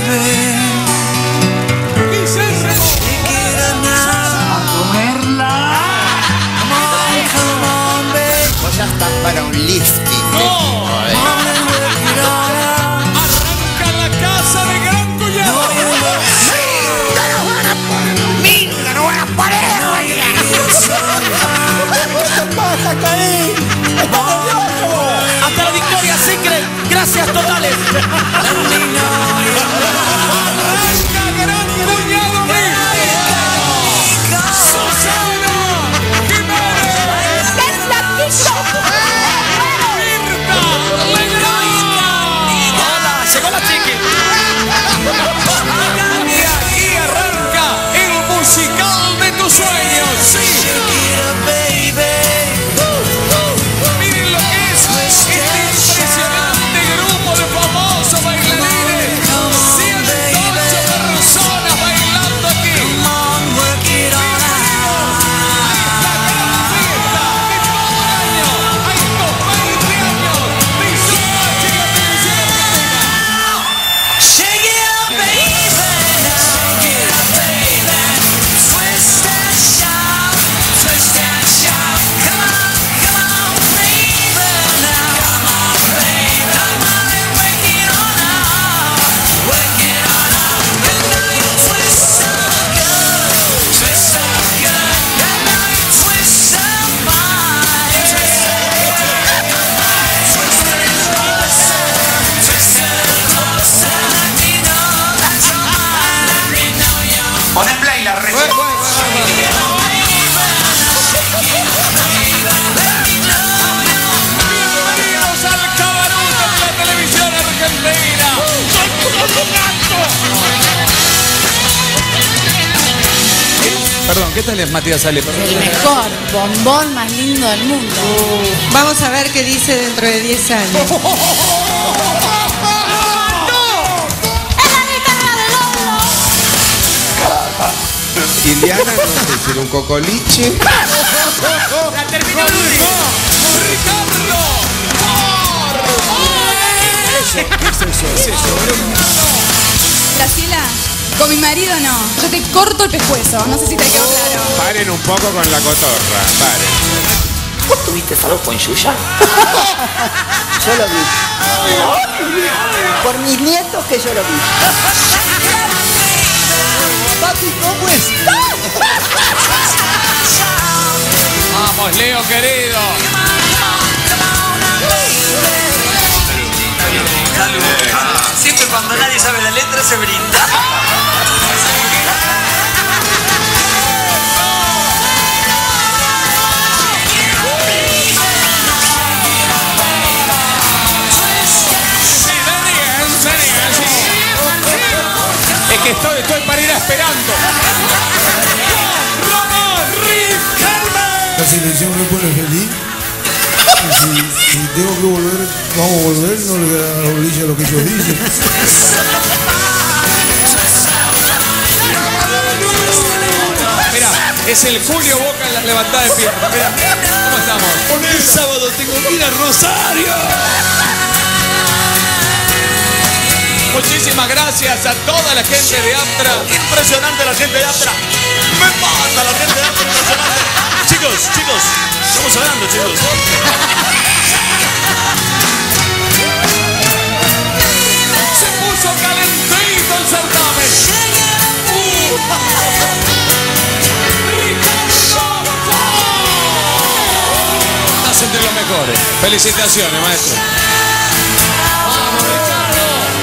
Ya estás para un lifting. Arranca la casa de Gran Cuñado. ¡Minga, no voy a parar! ¿Qué pasa, Caín? ¡Está nervioso! Hasta la victoria, Secret. Gracias totales. Arranca Gran Cuñado. Susana Jiménez. Mirta Legrand. Hola, llegó la chiqui. Y aquí arranca el musical de tus sueños. Sí. Miren lo que es este impresionante grupo de famosos bailarines. 108 personas bailando aquí. Bienvenido a esta gran fiesta de todo el año, a estos 20 años de Sopa Chica Televisión Argentina. Poné play la red. Bienvenidos al Cabaruto de la televisión argentina. Perdón, ¿qué tal es Matías Ale? Perdón. El mejor bombón más lindo del mundo. Vamos a ver qué dice dentro de 10 años. Iliana, no sé si era un cocoliche. La terminó Luli. Ricardo. Graciela, con mi marido no. Yo te corto el pescuezo. No sé si te quedó claro. Paren un poco con la cotorra, paren. ¿Vos tuviste algo con Yuya? Yo lo vi. Por mis nietos que yo lo vi. Papi, ¿cómo estás? Vamos, Leo querido. Siempre cuando nadie sabe la letra se brinda. Es que estoy para ir esperando. Ramón Riquelme. La selección me pone feliz. Si tengo que volver, vamos a volver, no le voy a dar la bolilla a lo que ellos dicen. Mira, es el Julio Boca en la levantada de pierna. Mira, ¿cómo estamos? El sábado tengo que ir a Rosario. Muchísimas gracias a toda la gente de Aptra. Impresionante la gente de Aptra. Me mata la gente de Aptra, impresionante. Chicos, estamos hablando, chicos. Se puso calentito el certamen. Estás entre los mejores. Felicitaciones, maestro. Vamos, Ricardo.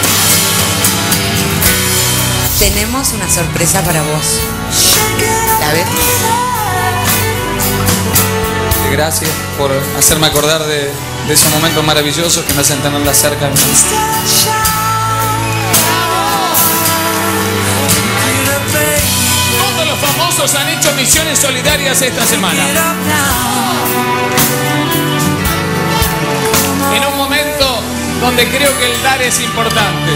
Tenemos una sorpresa para vos. ¿La ves? Gracias por hacerme acordar de esos momentos maravillosos que me hacen tenerla cerca de mí. Todos los famosos han hecho misiones solidarias esta semana. En un momento donde creo que el dar es importante.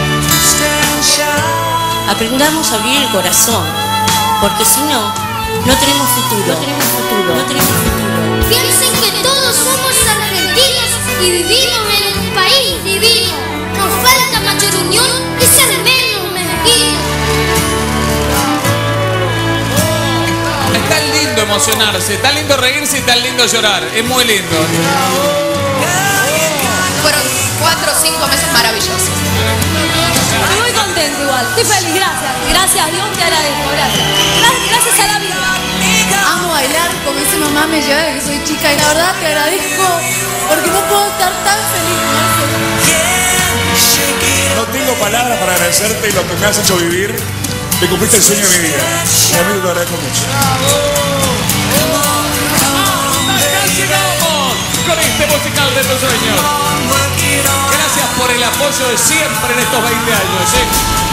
Aprendamos a abrir el corazón, porque si no, no tenemos futuro. No tenemos futuro. Piensen que todos somos argentinos y vivimos en un país divino. Nos falta mayor unión y ser menos emocionarse. Tan lindo reírse y tan lindo llorar. Es muy lindo. Fueron 4 o 5 meses maravillosos. Estoy muy contento igual. Estoy feliz, gracias. Gracias a Dios, te agradezco, gracias. Gracias a la vida. Amo bailar, como dice mamá, me lleva desde que soy chica y la verdad te agradezco porque no puedo estar tan feliz. No tengo palabras para agradecerte lo que me has hecho vivir. Me cumpliste el sueño de mi vida. Y a mí te lo agradezco mucho. ¡Acá llegamos con este musical de tus sueños! Gracias por el apoyo de siempre en estos 20 años.